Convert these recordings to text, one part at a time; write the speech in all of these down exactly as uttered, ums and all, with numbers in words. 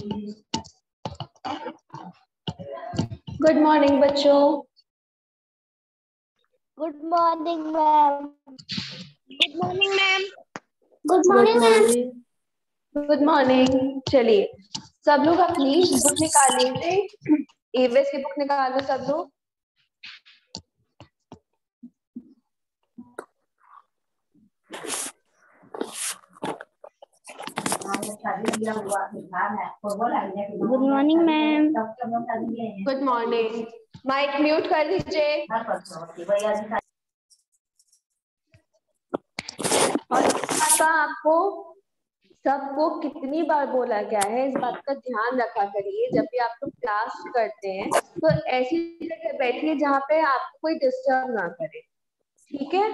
Good morning बच्चों। Good morning ma'am. Good morning ma'am. Good morning ma'am. Good morning. चलिए सब लोग अपनी बुक निकाल लीजिए, ईवीएस की बुक निकाल लो सब लोग। Good morning ma'am. Good morning. Mic mute कर दीजिए। और आपको सबको कितनी बार बोला गया है, इस बात का ध्यान रखा करिए। जब भी आप लोग क्लास करते हैं तो ऐसी जगह बैठिए जहाँ पे आपको कोई डिस्टर्ब ना करे, ठीक है?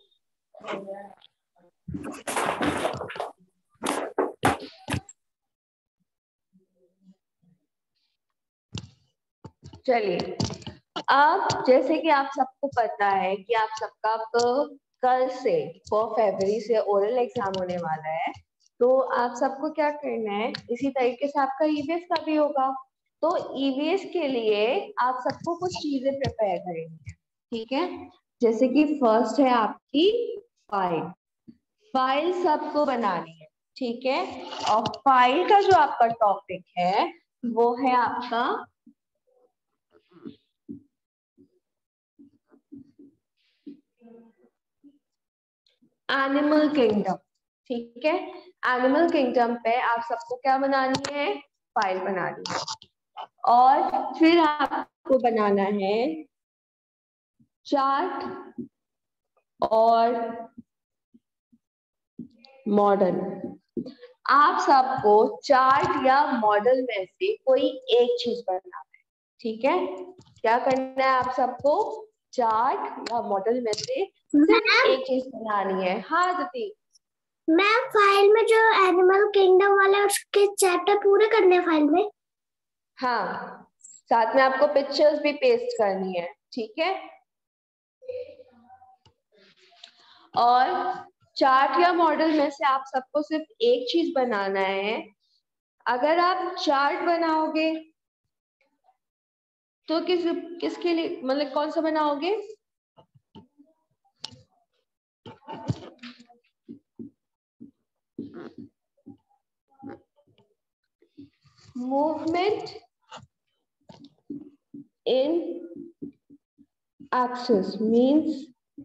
चलिए, अब जैसे कि आप सबको पता है कि आप सबका कल से फोर फरवरी से ओरल एग्जाम होने वाला है, तो आप सबको क्या करना है, इसी तरीके से आपका ईवीएस का भी होगा। तो ईवीएस के लिए आप सबको कुछ चीजें प्रिपेयर करेंगे, ठीक है? जैसे कि फर्स्ट है आपकी फाइल। फाइल सबको बनानी है, ठीक है? और फाइल का जो आपका टॉपिक है वो है आपका एनिमल किंगडम, ठीक है? एनिमल किंगडम पे आप सबको क्या बनानी है, फाइल बनानी है। और फिर आपको बनाना है चार्ट और मॉडल। आप सबको चार्ट या मॉडल में से कोई एक चीज बनाना है, ठीक है? क्या करना है आप सबको, चार्ट या मॉडल में से सिर्फ एक चीज बनानी है। हाँ दीदी। मैम फाइल में जो एनिमल किंगडम वाला है उसके चैप्टर पूरे करने हैं फाइल में। हाँ, साथ में आपको पिक्चर्स भी पेस्ट करनी है, ठीक है? और चार्ट या मॉडल में से आप सबको सिर्फ एक चीज बनाना है। अगर आप चार्ट बनाओगे तो किस किसके लिए, मतलब कौन सा बनाओगे? Movement in axis means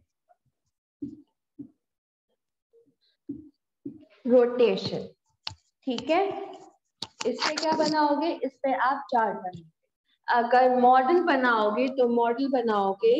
rotation, ठीक है? इस पे क्या बनाओगे, इस पे आप चार्ट बनाओगे। अगर मॉडल बनाओगे तो मॉडल बनाओगे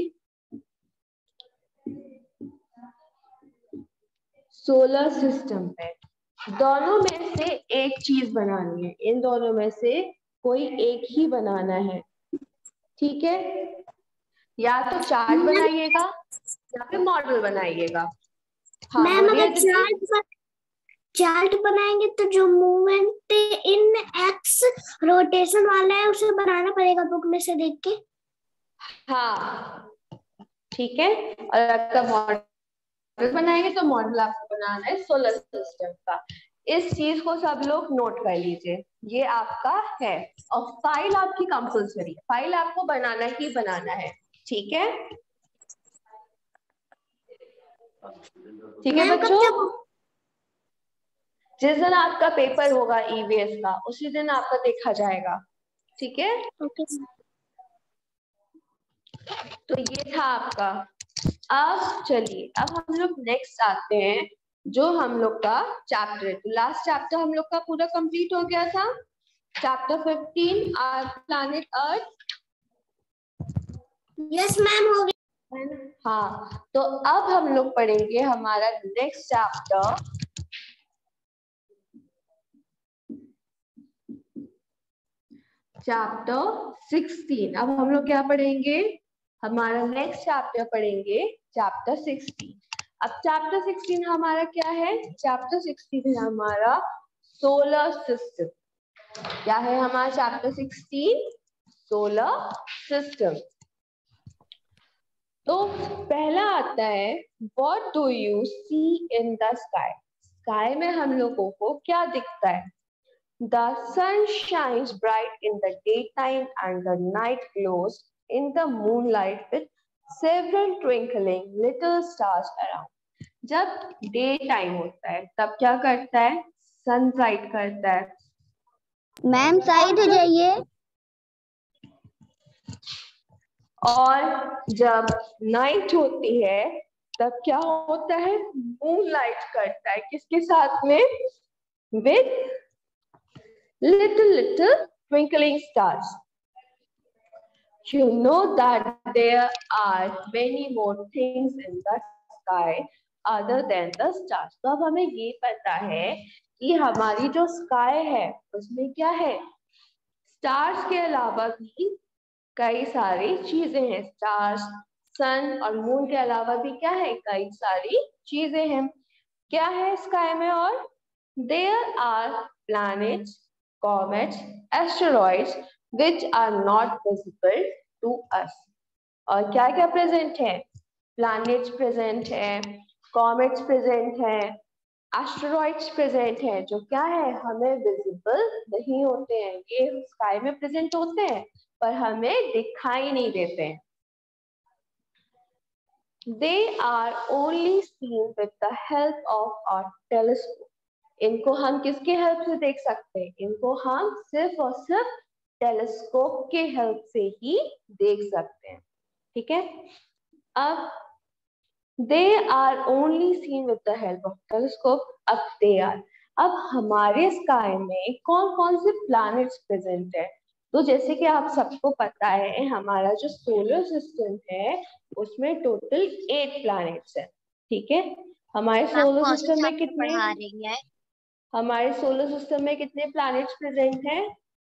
सोलर सिस्टम पे। दोनों में से एक चीज बनानी है, इन दोनों में से कोई एक ही बनाना है, ठीक है? या तो चार्ट बनाइएगा या फिर मॉडल बनाइएगा। हाँ मैम बोलिए अगर दीदी। चार्ट चार्ट बनाएंगे तो जो मूवमेंट इन एक्स रोटेशन वाला है उसे बनाना पड़ेगा बुक में से देख के। हाँ ठीक है। और अगर मॉडल बनाएंगे तो मॉडल आपको बनाना है सोलर सिस्टम का। इस चीज को सब लोग नोट कर लीजिए, ये आपका है। और फाइल आपकी कंपल्सरी है, फाइल आपको बनाना ही बनाना है, ठीक है? ठीक है बच्चों? जिस दिन आपका पेपर होगा ईवीएस का उसी दिन आपका देखा जाएगा, ठीक है? ओके। तो ये था आपका। अब चलिए, अब हम लोग नेक्स्ट आते हैं जो हम लोग का चैप्टर है। तो लास्ट चैप्टर हम लोग का पूरा कंप्लीट हो गया था, chapter fifteen our planet Earth. Yes ma'am हो गया। हाँ, तो अब हम लोग पढ़ेंगे हमारा नेक्स्ट चैप्टर, चैप्टर सिक्सटीन। अब हम लोग क्या पढ़ेंगे, हमारा नेक्स्ट चैप्टर पढ़ेंगे चैप्टर सिक्सटीन। अब चैप्टर सिक्सटीन हमारा क्या है, चैप्टर सिक्सटीन है हमारा सोलर सिस्टम। क्या है हमारा चैप्टर सिक्सटीन, सोलर सिस्टम। तो पहला आता है what do you see in the sky. Sky में हम लोगों को क्या दिखता है? The sun shines bright in the daytime and the night glows in the moonlight with several twinkling little stars around. जब डे टाइम होता है तब क्या करता है? सन ब्राइट करता है। मैम साइड हो जाइए। और जब नाइट होती है तब क्या होता है? मून लाइट करता है। किसके साथ में? With little little twinkling stars. You know that there are many more things in the sky other than the stars. तो अब हमें ये पता है कि हमारी जो स्काई है उसमें क्या है? स्टार्स के अलावा भी कई सारी चीजें हैं। स्टार्स, सन और मून के अलावा भी क्या है? कई सारी चीजें हैं। क्या है स्काई में? और there are planets, comets, asteroids which are not visible to us. और क्या क्या प्रेजेंट है? प्लैनेट्स प्रेजेंट है, कॉमेट्स प्रेजेंट है, एस्टेरॉइड्स प्रेजेंट है, जो क्या है? हमें विजिबल नहीं होते हैं। ये स्काई में प्रेजेंट होते हैं पर हमें दिखाई नहीं देते हैं। They are only seen with the help of our telescope. इनको हम किसके हेल्प से देख सकते हैं? इनको हम सिर्फ और सिर्फ टेलीस्कोप के हेल्प से ही देख सकते हैं। ठीक है। अब they are only seen with the help of telescope. अब they are, अब हमारे स्काई में कौन कौन से प्लैनेट्स प्रेजेंट है? तो जैसे कि आप सबको पता है हमारा जो सोलर सिस्टम है उसमें टोटल एट प्लैनेट्स है। ठीक है। हमारे सोलर सिस्टम में कितने पढ़ा रही है? हमारे सोलर सिस्टम में कितने प्लैनेट्स प्रेजेंट हैं?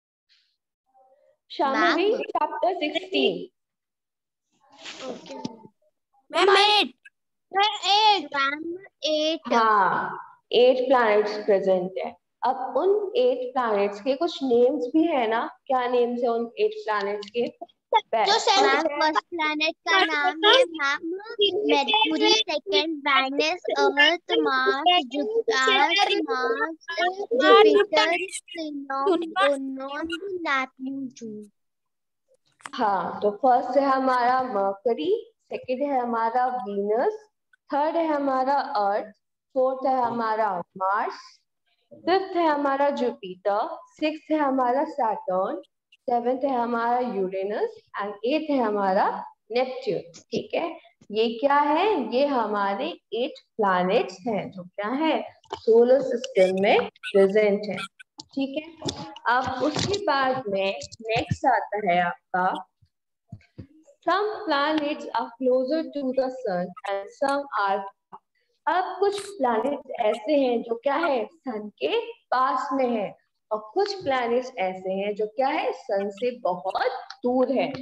Shamvi, chapter sixteen. Okay ma'am, eight eight eight हाँ, एट प्लैनेट्स प्रेजेंट है। अब उन एट प्लैनेट्स के कुछ नेम्स भी है ना? क्या नेम्स है उन एट प्लैनेट्स के? जो फर्स्ट प्लैनेट का नाम है ma'am Mercury, second Venus, Earth, Mars, Jupiter, Mars, Jupiter, ओनोन, नेपच्यून। हाँ, तो फर्स्ट है हमारा मर्करी, सेकंड है हमारा वीनस, थर्ड है हमारा अर्थ, फोर्थ है हमारा मार्स, फिफ्थ है हमारा जुपिटर, सिक्स्थ है हमारा सैटर्न, सेवेंथ है हमारा यूरेनस एंड एट है हमारा नेपच्यून। ठीक है। ये क्या है? ये हमारे एट प्लैनेट्स हैं जो क्या है? सोलर सिस्टम में प्रेजेंट है। ठीक है। अब उसके बाद में नेक्स्ट आता है आपका some planets are closer to the sun and some are। अब कुछ प्लैनेट्स ऐसे हैं जो क्या है? सन के पास में है और कुछ प्लैनेट्स ऐसे हैं जो क्या है? सन से बहुत दूर है।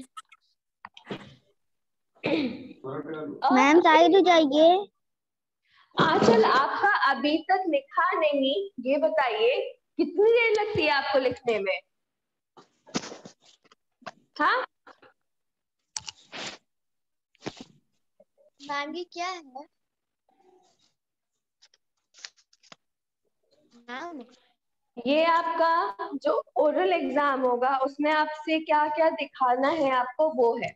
मैम साइड हो जाइए। आंचल, आपका अभी तक लिखा नहीं, ये बताइए कितनी देर लगती है आपको लिखने में? हाँ मैम ये क्या है? मैम ये आपका जो ओरल एग्जाम होगा उसमें आपसे क्या क्या दिखाना है आपको वो है।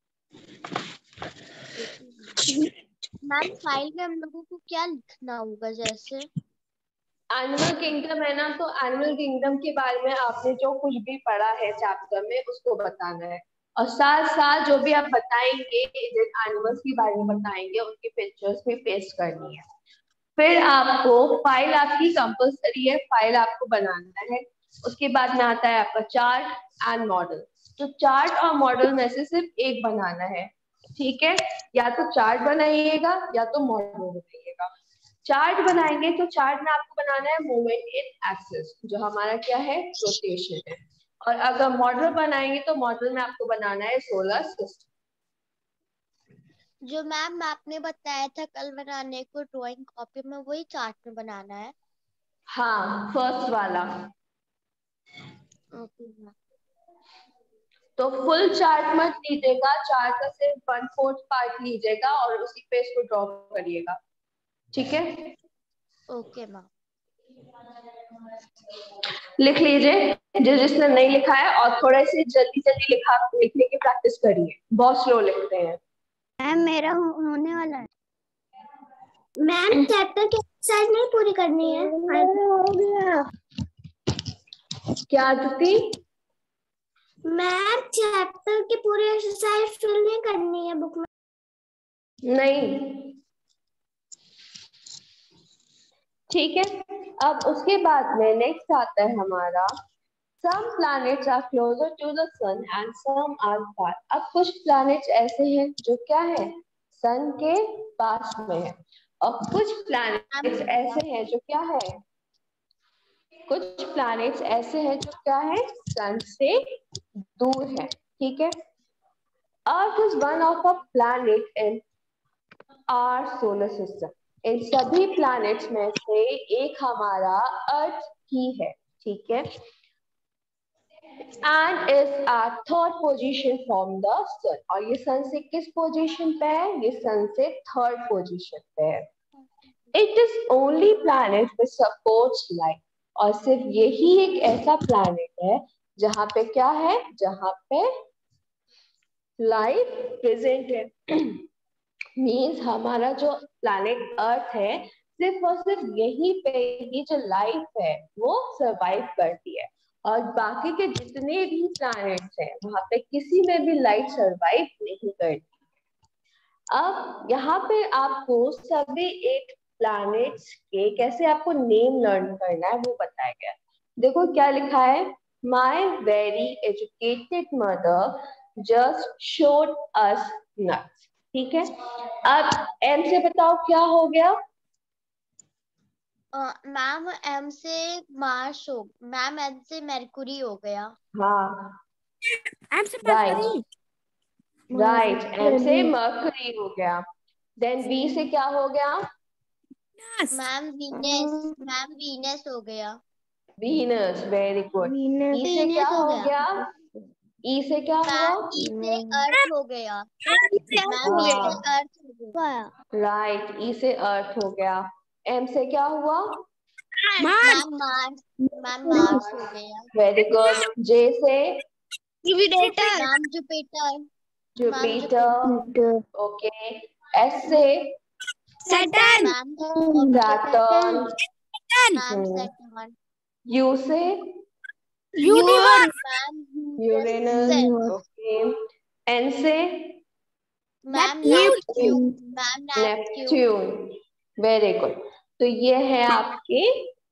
मैम फाइल में हम लोगों को क्या लिखना होगा? जैसे एनिमल किंगडम है ना, तो एनिमल किंगडम के बारे में आपने जो कुछ भी पढ़ा है चैप्टर में उसको बताना है और साथ साथ जो भी आप बताएंगे जिन एनिमल्स के बारे में बताएंगे उनकी पिक्चर्स भी पेस्ट करनी है। फिर आपको फाइल आपकी कंपल्सरी है, फाइल आपको बनाना है। उसके बाद में आता है आपका चार्ट एंड मॉडल। तो चार्ट और मॉडल में से सिर्फ एक बनाना है। ठीक है। या तो चार्ट बनाइएगा या तो मॉडल बनाइएगा। चार्ट बनाएंगे तो चार्ट में आपको बनाना है मूवमेंट इन एक्सिस, जो हमारा क्या है? रोटेशन है। और अगर मॉडल बनाएंगे तो मॉडल में आपको बनाना है सोलर सिस्टम। जो मैम आपने बताया था कल बनाने को ड्राइंग कॉपी में, वही चार्ट में बनाना है? हाँ, फर्स्ट वाला। Okay ma'am. तो फुल चार्ट मत लीजिएगा, चार्ट का सिर्फ वन फोर्थ पार्ट लीजिएगा और उसी पे इसको ड्रॉ करिएगा। ठीक है। Okay ma'am. लिख लीजिए जो जिसने नहीं लिखा है, और थोड़ा सी जल्दी जल्दी लिखा लिखने की प्रैक्टिस करिए, बहुत स्लो लिखते हैं। मैम मेरा हो, होने वाला है मैम। चैप्टर की एक्सरसाइज नहीं पूरी करनी है। हो गया क्या आदती? मैम चैप्टर की पूरी एक्सरसाइज फिल नहीं करनी है बुक में। नहीं, ठीक है। अब उसके बाद में नेक्स्ट आता है हमारा some planets are closer to the sun and some are far। अब कुछ planets ऐसे हैं जो क्या है, सन के पास में है, और कुछ planets ऐसे हैं जो क्या है, कुछ planets ऐसे हैं जो क्या है, सन से दूर है, ठीक है। Earth is one of a planet in our solar system। इन सभी planets में से एक हमारा अर्थ ही है, ठीक है। And is at third position from the sun. और ये सन से किस पोजीशन पे है, ये सन से थर्ड पोजीशन पे है। It is only planet which supports life. और सिर्फ यही एक ऐसा प्लैनेट है जहां पे क्या है, जहां पे लाइफ प्रेजेंट है। मीन्स हमारा जो प्लैनेट अर्थ है, सिर्फ और सिर्फ यही पे ही जो लाइफ है वो सरवाइव करती है, और बाकी के जितने भी प्लैनेट्स हैं वहां पे किसी में भी लाइफ सरवाइव नहीं करती। अब यहाँ पे आपको सभी एक प्लैनेट्स के कैसे आपको नेम लर्न करना है वो बताया गया। देखो क्या लिखा है, my very educated mother just showed us nuts, ठीक है। अब एम से बताओ क्या हो गया। मैम एम से मार्स हो, मैम एम से मरकुरी हो गया। हाँ एम से राइट राइट, एम से मरकरी हो गया। देन बी से क्या हो गया, मैम वीनस, मैम वीनस हो गया। Venus, very good. ई से क्या हो गया, ई से क्या हुआ, ई से अर्थ हो गया। मैम ई से अर्थ हो गया। राइट, ई से अर्थ हो गया। एम से क्या हुआ, मैम मार्स, मैम मार्स हो गया। Very good. जे से Jupiter, ma'am Jupiter, Jupiter, okay. S से Saturn, ma'am Saturn, ma'am Saturn. U से यूनिवर्स, यूरेनस, ओके। एन से ma'am Neptune, ma'am Neptune, very good. तो ये है आपके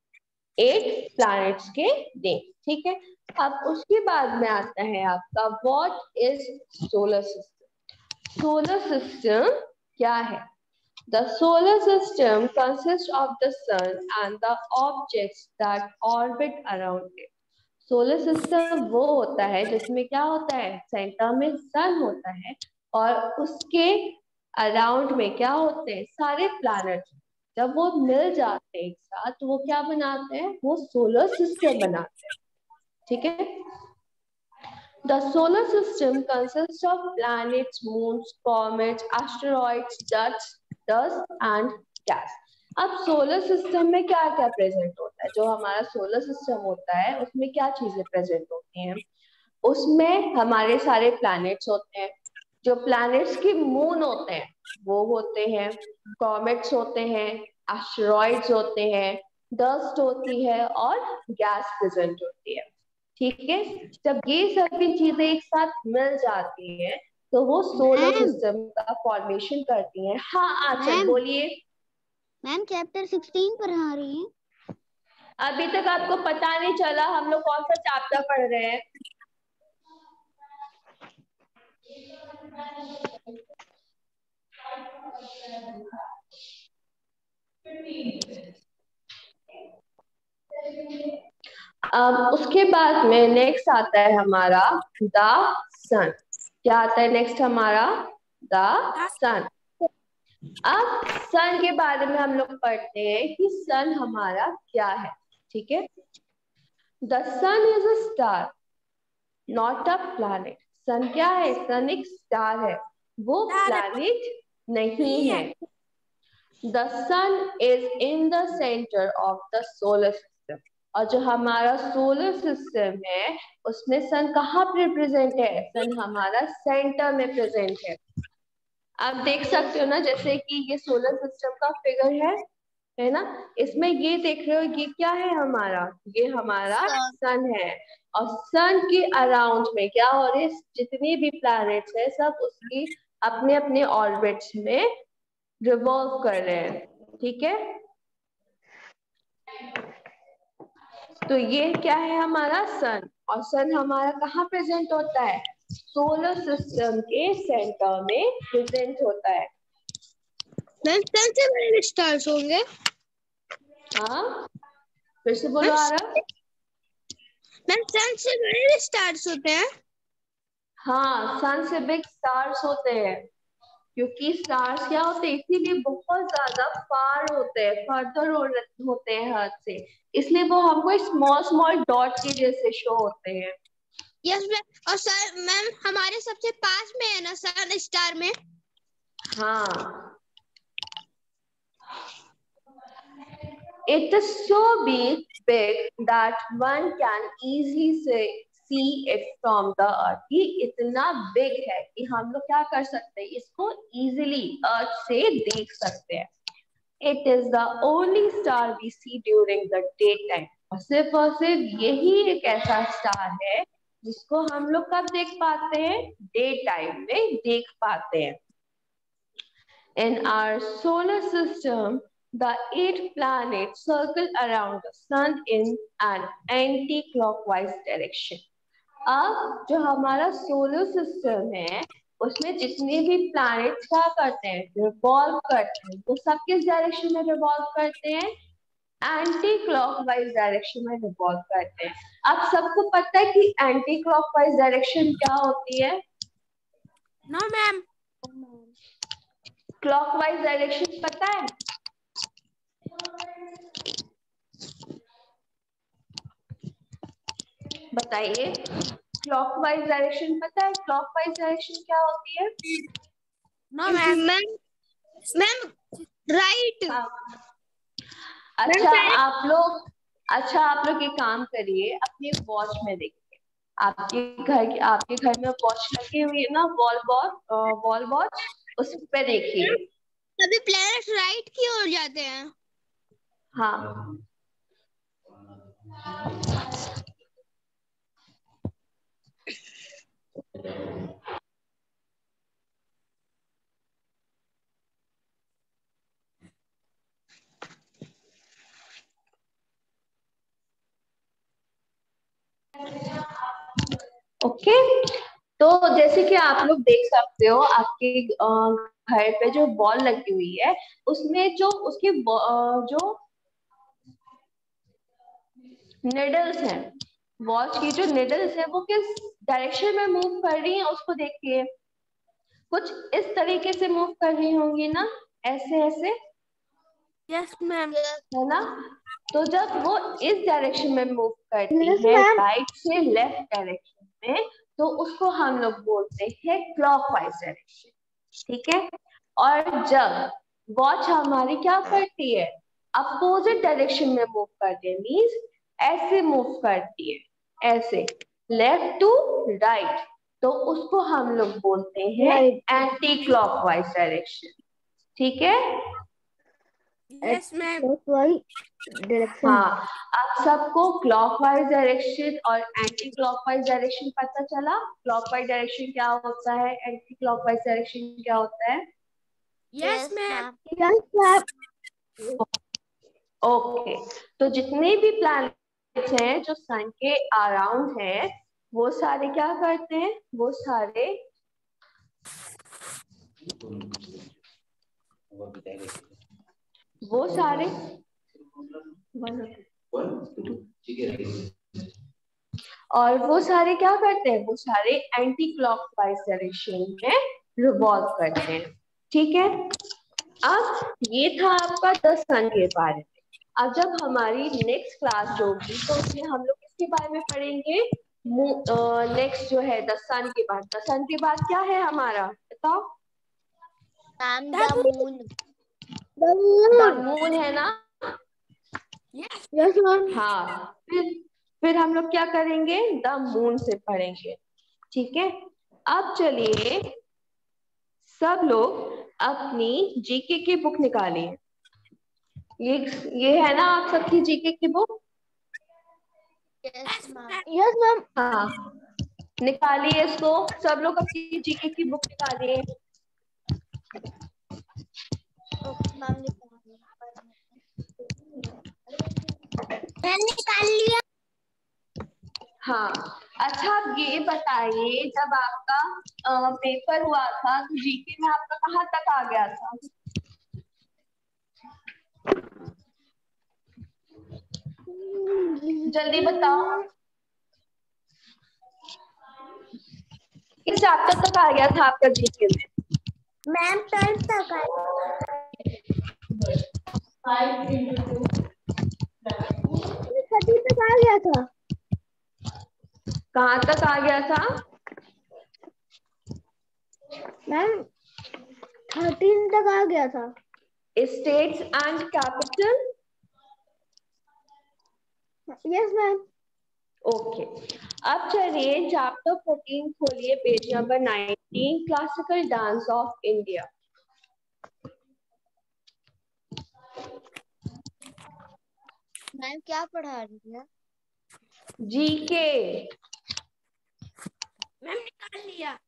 एट प्लैनेट्स के नेम, ठीक है। अब उसके बाद में आता है आपका what is solar system. Solar system क्या है, the solar system consist of the sun and the objects that orbit around it. Solar system वो होता है जिसमें क्या होता है, सेंटर में सन होता है, और उसके अराउंड में क्या होते हैं, सारे प्लैनेट्स। जब वो मिल जाते हैं एक साथ तो वो क्या बनाते हैं, वो सोलर सिस्टम बनाते हैं, ठीक है। The solar system consist of planets, moons, comets, asteroids, dust dust and gas. अब सोलर सिस्टम में क्या क्या प्रेजेंट होता है, जो हमारा सोलर सिस्टम होता है उसमें क्या चीजें प्रेजेंट होती हैं, उसमें हमारे सारे प्लैनेट्स होते हैं। जो प्लैनेट्स के मून होते हैं वो होते हैं, कॉमेट्स होते हैं, एस्टेरॉइड्स होते हैं, डस्ट होती है, और गैस प्रेजेंट होती है, ठीक है। जब ये सभी चीजें एक साथ मिल जाती हैं तो वो सोलर सिस्टम का फॉर्मेशन करती हैं। हाँ आंचल बोलिए। मैम चैप्टर सिक्सटीन पढ़ा रही हैं। अभी तक आपको पता नहीं चला हम लोग कौन सा चैप्टर पढ़ रहे हैं। अब उसके बाद में नेक्स्ट आता है हमारा द सन। क्या आता है नेक्स्ट हमारा, द सन। अब सन के बारे में हम लोग पढ़ते हैं कि सन हमारा क्या है, ठीक है। The sun is a star not a planet. Sun क्या है, सन एक स्टार है, वो प्लैनेट नहीं है। The sun is in the centre of the solar system. और जो हमारा सोलर सिस्टम है उसमें सन कहाँ प्रेजेंट है? सन हमारा सेंटर में प्रेजेंट है। आप देख सकते हो ना, जैसे कि ये सोलर सिस्टम का फिगर है है ना, इसमें ये देख रहे हो ये क्या है हमारा? ये हमारा सन है। और सन के अराउंड में क्या हो रहे हैं? जितने भी प्लैनेट्स है सब उसकी अपने अपने ऑर्बिट्स में रिवॉल्व कर रहे हैं। ठीक है, तो ये क्या है हमारा सन। और सन हमारा कहाँ प्रेजेंट होता है? सोलर सिस्टम के सेंटर में प्रेजेंट होता है। मैम सन से बड़े स्टार्स होंगे? हाँ, फिर से बोलो आ रहा। मैम सन से बड़े स्टार्स होते हैं? हाँ, सन से बिग स्टार्स होते हैं, क्योंकि स्टार्स क्या होते हैं, इसीलिए बहुत ज्यादा फार होते हैं, फर्दर होते हैं अर्थ से, इसलिए वो हमको स्मॉल स्मॉल डॉट के जैसे शो होते हैं। Yes ma'am. और सर मैम हमारे सबसे पास में है ना सन स्टार में? हाँ, it is so big big that one can easily say see it from the earth। ये इतना बिग है कि हम लोग क्या कर सकते हैं, इसको इजीली अर्थ से देख सकते हैं। It is the only star we see during the daytime। और सिर्फ और सिर्फ यही एक ऐसा स्टार है जिसको हम लोग कब देख पाते हैं? डे टाइम में देख पाते हैं। In our solar system, the eight planets circle around the sun in an anti-clockwise direction। अब जो हमारा सोलर सिस्टम है उसमें जितने भी प्लैनेट्स क्या करते हैं? रिवॉल्व करते हैं। वो सब किस डायरेक्शन में रिवॉल्व करते हैं? एंटी क्लॉकवाइज डायरेक्शन में रिवॉल्व करते हैं। आप सबको पता है कि एंटी क्लॉकवाइज डायरेक्शन क्या होती है? No ma'am. क्लॉकवाइज डायरेक्शन पता है? बताइए, क्लॉकवाइज डायरेक्शन पता है? क्लॉकवाइज डायरेक्शन क्या होती है? No ma'am. Ma'am ma'am right. अच्छा आप लोग अच्छा आप लोग एक काम करिए, अपने वॉच में देखिए, आपके घर की आपके घर में वॉच लगी हुई है ना, वॉल वॉच वॉल वॉच, उस पे देखिए। सभी प्लैनेट राइट की ओर जाते हैं। हाँ, ओके okay? तो जैसे कि आप लोग देख सकते हो आपके घर पे जो बॉल लगी हुई है उसमें जो उसकी जो निडल्स हैं, वॉच की जो निडल्स है वो किस डायरेक्शन में मूव कर रही हैं उसको देखिए। कुछ इस तरीके से मूव कर रही होंगी ना, ऐसे ऐसे। Yes ma'am. है ना, तो जब वो इस डायरेक्शन में मूव करती Yes, है ma'am. राइट से लेफ्ट डायरेक्शन में, तो उसको हम लोग बोलते हैं क्लॉकवाइज डायरेक्शन। ठीक है, और जब वॉच हमारी क्या करती है? अपोजिट डायरेक्शन में मूव करती है, मींस ऐसे मूव करती है, ऐसे लेफ्ट टू राइट, तो उसको हम लोग बोलते हैं एंटी क्लॉकवाइज डायरेक्शन। ठीक है, यस मैम। डायरेक्शन। हाँ, आप सबको क्लॉकवाइज डायरेक्शन और एंटी क्लॉकवाइज डायरेक्शन पता चला? क्लॉकवाइज डायरेक्शन क्या होता है, एंटी क्लॉकवाइज डायरेक्शन क्या होता है? Yes ma'am. Yes ma'am. Okay, तो जितने भी प्लैनेट्स हैं जो सन के अराउंड हैं वो सारे क्या करते हैं? वो सारे वो सारे और वो सारे क्या करते हैं? वो सारे एंटी क्लॉकवाइज डायरेक्शन में रिवॉल्व करते हैं। ठीक है, अब ये था आपका द सन के बारे में। अब जब हमारी नेक्स्ट क्लास होगी तो उसमें हम लोग इसके बारे में पढ़ेंगे। नेक्स्ट जो है द सन के बाद, द सन के बाद क्या है हमारा, बताओ? The moon. द मून है ना? Yes ma'am. हाँ, फिर फिर हम लोग क्या करेंगे? द मून से पढ़ेंगे। ठीक है, अब चलिए सब लोग अपनी जीके की बुक निकालिए। ये ये है ना आप सबकी जीके की book? Yes ma'am. Yes ma'am. हाँ, निकालिए इसको, सब लोग अपनी जीके की बुक निकालिए। ओके मैम, मैंने निकाल लिया। हाँ, अच्छा आप ये बताइए, जब आपका अ, पेपर हुआ था तो जीके में आपका कहाँ तक आ गया था? जल्दी बताओ, किस चैप्टर तक आ गया था आपका जीके में? मैम ट्वेल्थ तक आया। थर्टी तक आ गया था। कहाँ तक आ गया था? मैम थर्टीन तक आ गया था। States and capital. Yes ma'am. Okay, अब चलिए चैप्टर फोर्टीन खोलिए, page number nineteen, classical dance of India. Ma'am क्या पढ़ा रही है? जीके। मैम निकाल लिया।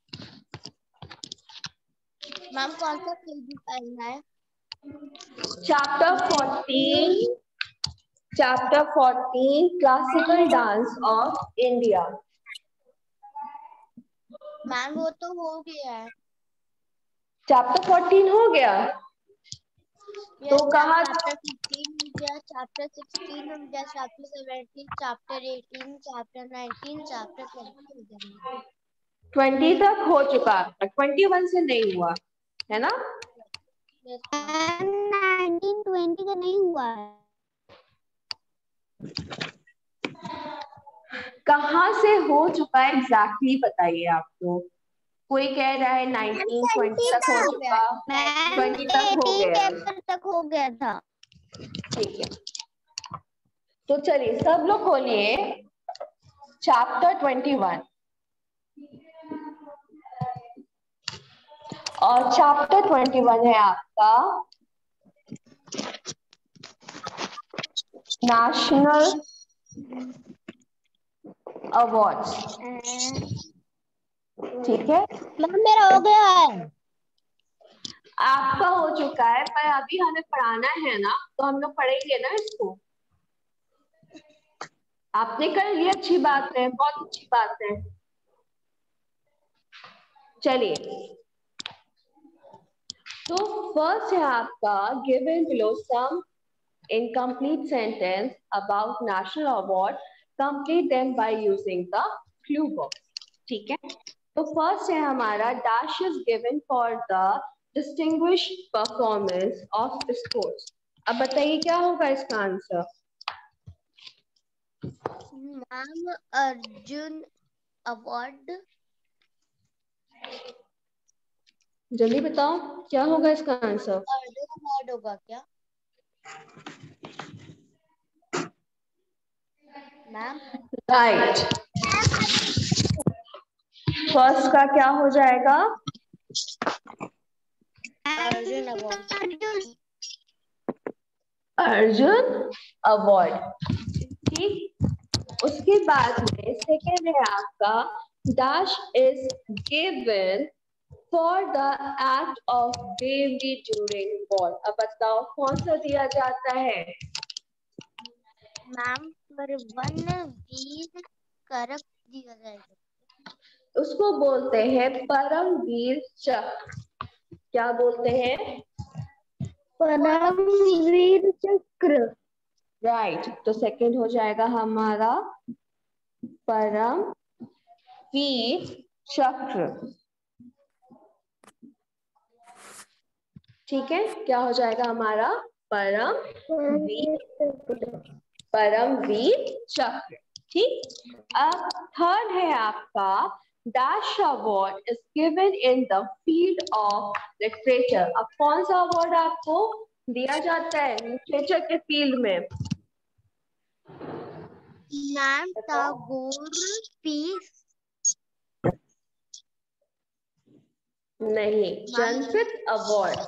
मैम कौन सा पेज पढ़ना है? Chapter fourteen, chapter fourteen, classical dance of India. Ma'am वो तो हो गया है। चैप्टर फोर्टीन हो गया? यस तो कहा चैप्टर फिफ्टीन हो गया, चैप्टर सिक्सटीन हो गया, chapter seventeen, chapter eighteen, chapter nineteen, chapter twenty हो गया। ट्वेंटी तक हो चुका, ट्वेंटी वन से नहीं हुआ है ना? नाइनटीन ट्वेंटी का नहीं हुआ है। कहाँ से हो चुका है एग्जैक्टली बताइए आपको। कोई कह रहा है नाइनटीन ट्वेंटी तक हो चुका, ट्वेंटी तक हो गया। तक हो गया था। ठीक है, तो चलिए सब लोग खोलिए चैप्टर ट्वेंटी वन, और चैप्टर ट्वेंटी वन है आपका नेशनल अवार्ड्स। ठीक है, मैम मेरा हो गया है। आपका हो चुका है, पर अभी हमें पढ़ाना है ना, तो हम लोग पढ़ेंगे ना इसको। आपने कर लिया, अच्छी बात है, बहुत अच्छी बात है। चलिए, तो फर्स्ट है आपका given below some incomplete sentence about national award, complete them by using the clue box. ठीक है, तो फर्स्ट है हमारा dash is given for the distinguished performance of sports। अब बताइए क्या होगा इसका आंसर? Ma'am Arjun award. जल्दी बताओ क्या होगा इसका आंसर? अर्जुन अवार्ड होगा क्या मैम? राइट, फर्स्ट का क्या हो जाएगा? अर्जुन अवार्ड। अर्जुन अवार्ड। ठीक, उसके बाद में सेकेंड है आपका dash is given for the act of bravery during war। अब बताओ कौन सा दिया जाता है? मैम पर वन वीर करक दिया जाएगा। उसको बोलते हैं परमवीर चक्र। क्या बोलते हैं? परमवीर चक्र। Right right. तो सेकंड हो जाएगा हमारा परम वीर चक्र। ठीक है, क्या हो जाएगा हमारा? परम वीर, परम वीर चक्र। ठीक, अब थर्ड है आपका dash award is given in the field of literature. अब कौन सा अवार्ड आपको दिया जाता है लिटरेचर के फील्ड में? मैम टैगोर पीस नहीं, जनपथ अवार्ड।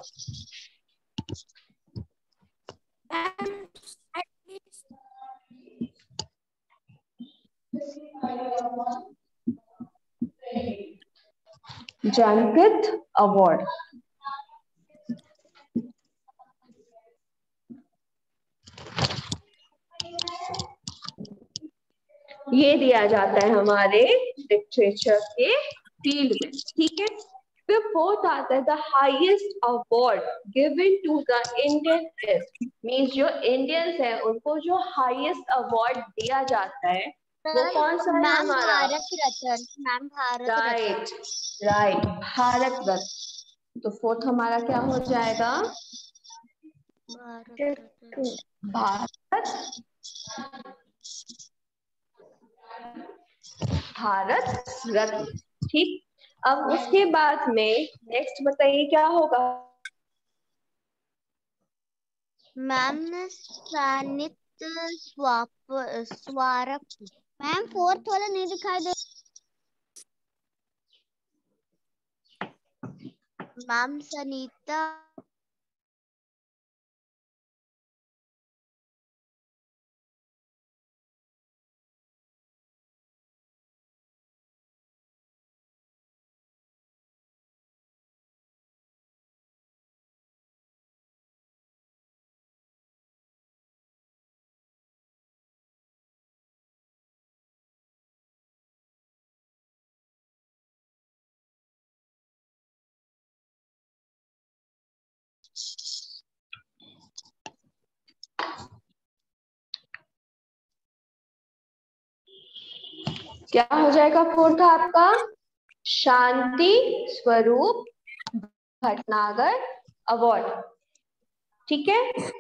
जनपथ अवार्ड ये दिया जाता है हमारे लिटरेचर के फील्ड में, ठीक है। फिर फोर्थ आता है the highest award given to the Indian is, means जो इंडियंस है उनको जो हाईएस्ट अवार्ड दिया जाता है वो कौन सा है मैम हमारा? Bharat Ratna. Ma'am Bharat Ratna. Right right, Bharat Ratna. तो फोर्थ हमारा क्या हो जाएगा? भारत रत्न। भारत भारत रत्न, ठीक। अब उसके बाद में नेक्स्ट बताइए क्या होगा? मैम सानिध्य स्वाप स्वारक। मैम फोर्थ वाला नहीं दिखाई दे। मैम सनीता क्या हो जाएगा फोर्थ आपका? शांति स्वरूप भटनागर अवार्ड, ठीक है।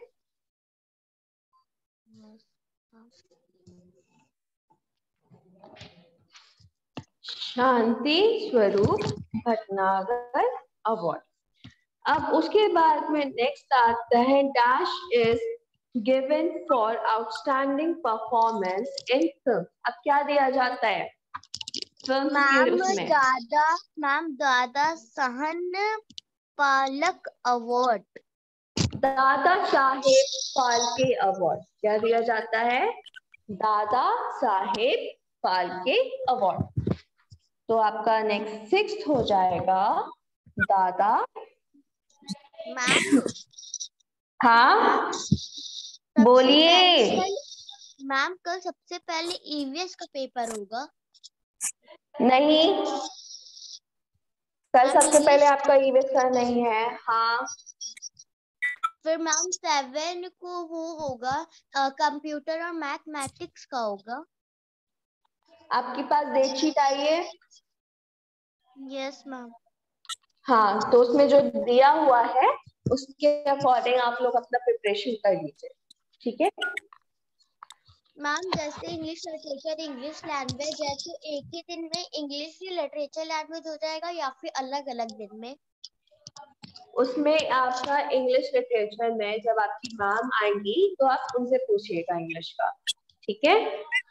शांति स्वरूप भटनागर अवार्ड। अब उसके बाद में नेक्स्ट आता है dash is given for outstanding performance in film. अब क्या दिया जाता है फिल्म के मैम उसमें? दादा मैम दादा सहन पालक अवार्ड। दादा साहेब फाल्के अवार्ड क्या दिया जाता है? दादा साहेब फाल्के अवार्ड। तो आपका नेक्स्ट सिक्स्थ हो जाएगा दादा। मैम हाँ बोलिए। मैम कल सबसे पहले ईवीएस का पेपर होगा। नहीं, कल मैम सबसे पहले इंग्लिश। आपका ईवीएस का नहीं है। हाँ फिर मैम सेवन को वो होगा कंप्यूटर और मैथमेटिक्स का होगा। आपके पास डेट शीट आई है? Yes ma'am. हाँ, तो उसमें जो दिया हुआ है उसके अकॉर्डिंग आप लोग अपना प्रिपरेशन कर लीजिए, ठीक है। मैम जैसे इंग्लिश लिटरेचर इंग्लिश लैंग्वेज है तो एक ही दिन में इंग्लिश ही लिटरेचर लैंग्वेज हो जाएगा या फिर अलग अलग दिन में? उसमें आपका इंग्लिश लिटरेचर में जब आपकी मैम आएंगी तो आप उनसे पूछिएगा इंग्लिश का, ठीक है।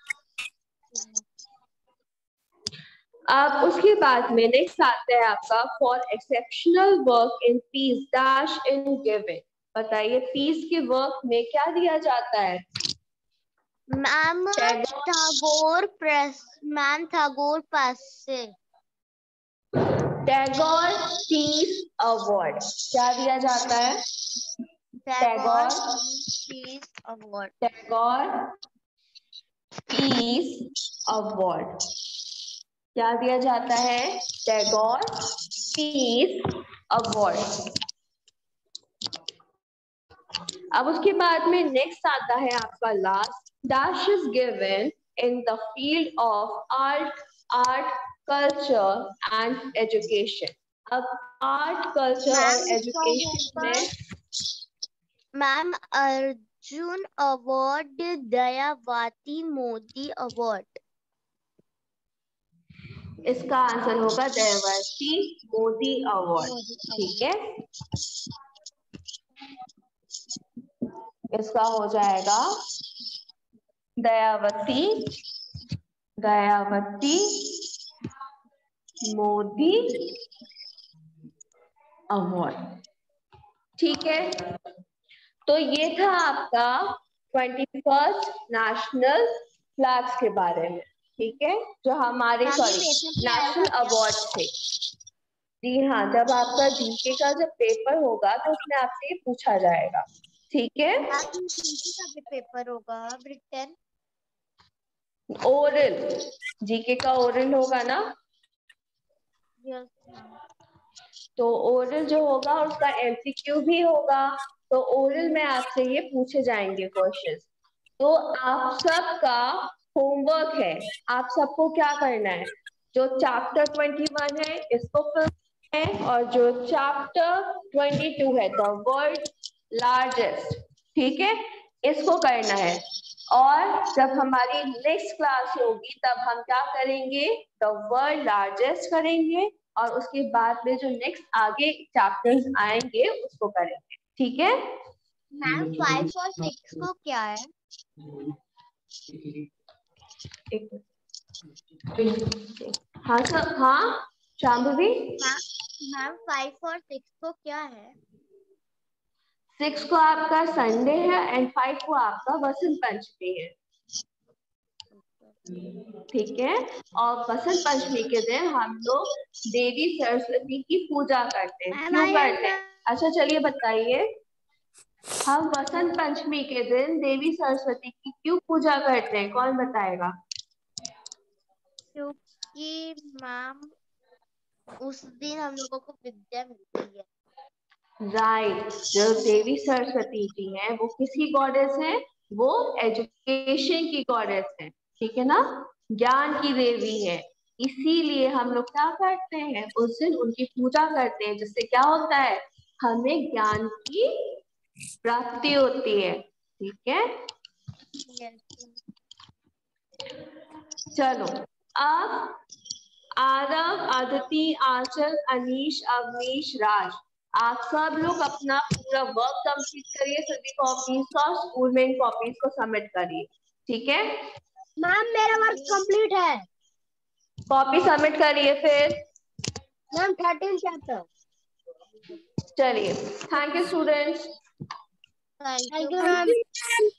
अब उसके बाद में नेक्स्ट आता है आपका for exceptional work in peace dash in given. बताइए पीस के वर्क में क्या दिया जाता है? Ma'am Tagore press ma'am Tagore पास से टैगोर पीस अवार्ड क्या दिया जाता है? Tagore peace award. Tagore peace award क्या दिया जाता है? Tagore peace award. अब उसके बाद में नेक्स्ट आता है आपका last dash is given in the field of art art culture and education. अब आर्ट कल्चर और एजुकेशन में ma'am Arjun award Dayawati Modi award. इसका आंसर होगा दयावती मोदी अवार्ड। ठीक है, इसका हो जाएगा दयावती दयावती मोदी अवार्ड। ठीक है, तो ये था आपका ट्वेंटी फर्स्ट नेशनल फ्लैग्स के बारे में। ठीक है, जो हमारे सॉरी नेशनल अवार्ड थे। जी हाँ, जब आपका जीके का जब पेपर होगा तो उसमें आपसे ये पूछा जाएगा। ठीक है, जीके का भी पेपर होगा, रिटन ओरल, जीके का ओरल होगा ना। यस, तो ओरल जो होगा उसका एमसीक्यू भी होगा। तो ओरल में आपसे ये पूछे जाएंगे क्वेश्चंस। तो आप सबका होमवर्क है, आप सबको क्या करना है, जो चैप्टर ट्वेंटी वन है इसको फिल है, और जो चैप्टर ट्वेंटी टू है द वर्ल्ड लार्जेस्ट, ठीक है, इसको करना है। और जब हमारी नेक्स्ट क्लास होगी तब हम क्या करेंगे, द वर्ल्ड लार्जेस्ट करेंगे, और उसके बाद में जो नेक्स्ट आगे चैप्टर्स आएंगे उसको करेंगे। ठीक है मैम, फाइव और सिक्स को क्या है? हाँ सर, हाँ शांभवी। मैम, फाइव और सिक्स को क्या है? सिक्स को आपका संडे है एंड फाइव को आपका वसंत पंचमी है। ठीक है, और वसंत पंचमी के दिन हम लोग देवी सरस्वती की पूजा करते हैं। क्यों करते हैं? अच्छा चलिए बताइए, हम वसंत पंचमी के दिन देवी सरस्वती की क्यों पूजा करते हैं, कौन बताएगा? क्योंकि मैम उस दिन हम लोगों को विद्या मिलती है। Right right. जो देवी सरस्वती जी हैं वो किसकी गॉडेस हैं? वो एजुकेशन की गॉडेस हैं। ठीक है ना, ज्ञान की देवी है। इसीलिए हम लोग क्या करते हैं, उस दिन उनकी पूजा करते हैं, जिससे क्या होता है, हमें ज्ञान की प्राप्ति होती है। ठीक है, चलो अब आरव, अदिति, आंचल, अनीश, अवनीश, राज, आप सब लोग अपना पूरा वर्क कंप्लीट करिए, सभी कॉपीज का स्कूल में इन कॉपीज को सबमिट करिए। ठीक है मैम, मेरा वर्क कंप्लीट है। कॉपी सबमिट करिए फिर। Ma'am, thirteen chapter. चलिए, thank you students. Thank thank you you ma'am.